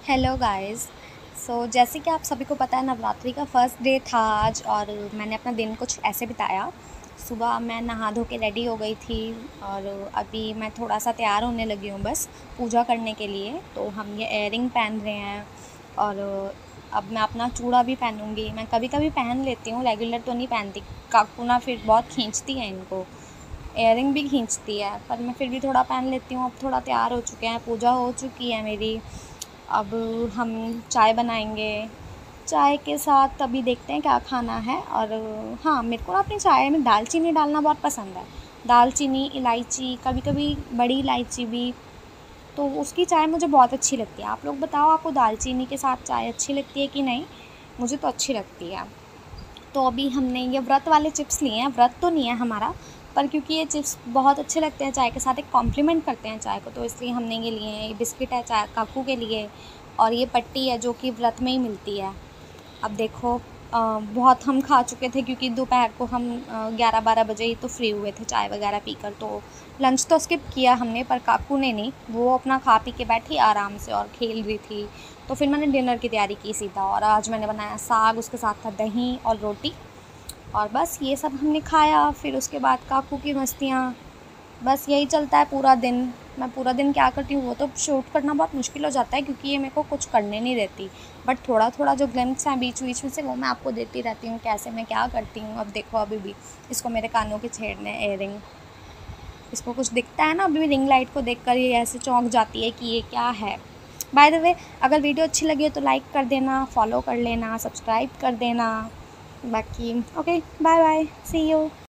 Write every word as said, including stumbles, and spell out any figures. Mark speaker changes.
Speaker 1: Hello guys. सो जैसे कि आप सभी को पता है, नवरात्रि का फर्स्ट डे था आज और मैंने अपना दिन कुछ ऐसे बिताया। सुबह मैं नहा धो के रेडी हो गई थी और अभी मैं थोड़ा सा तैयार होने लगी हूँ बस पूजा करने के लिए। तो हम ये इयररिंग पहन रहे हैं और अब मैं अपना चूड़ा भी पहनूंगी। मैं कभी कभी पहन लेती हूँ, रेगुलर तो नहीं पहनती। काकू ना फिर बहुत खींचती है इनको, इयररिंग भी खींचती है, पर मैं फिर भी थोड़ा पहन लेती हूँ। अब थोड़ा तैयार हो चुके हैं, पूजा हो चुकी है मेरी। अब हम चाय बनाएंगे, चाय के साथ अभी देखते हैं क्या खाना है। और हाँ, मेरे को ना अपनी चाय में दालचीनी डालना बहुत पसंद है। दालचीनी, इलायची, कभी कभी बड़ी इलायची भी, तो उसकी चाय मुझे बहुत अच्छी लगती है। आप लोग बताओ, आपको दालचीनी के साथ चाय अच्छी लगती है कि नहीं? मुझे तो अच्छी लगती है। तो अभी हमने ये व्रत वाले चिप्स लिए हैं। व्रत तो नहीं है हमारा, पर क्योंकि ये चिप्स बहुत अच्छे लगते हैं चाय के साथ, एक कॉम्प्लीमेंट करते हैं चाय को, तो इसलिए हमने ये लिए हैं। ये बिस्किट है चाय काकू के लिए, और ये पट्टी है जो कि व्रत में ही मिलती है। अब देखो, अ, बहुत हम खा चुके थे क्योंकि दोपहर को हम ग्यारह बारह बजे ही तो फ्री हुए थे चाय वगैरह पीकर। तो लंच तो स्किप किया हमने, पर काकू ने नहीं, वो अपना खा पी के बैठी आराम से और खेल रही थी। तो फिर मैंने डिनर की तैयारी की सीधा, और आज मैंने बनाया साग, उसके साथ था दही और रोटी, और बस ये सब हमने खाया। फिर उसके बाद काकू की मस्तियाँ, बस यही चलता है पूरा दिन। मैं पूरा दिन क्या करती हूँ वो तो शूट करना बहुत मुश्किल हो जाता है क्योंकि ये मेरे को कुछ करने नहीं देती। बट थोड़ा थोड़ा जो ग्लिम्प्स हैं बीच बीच में से, वो मैं आपको देती रहती हूँ कैसे मैं क्या करती हूँ। अब देखो, अभी भी इसको मेरे कानों के छेड़ने इयररिंग, इसको कुछ दिखता है ना, अभी भी रिंग लाइट को देखकर ये ऐसे चौंक जाती है कि ये क्या है। बाय द वे, अगर वीडियो अच्छी लगी हो तो लाइक कर देना, फॉलो कर लेना, सब्सक्राइब कर देना। बाकी okay, bye bye, see you.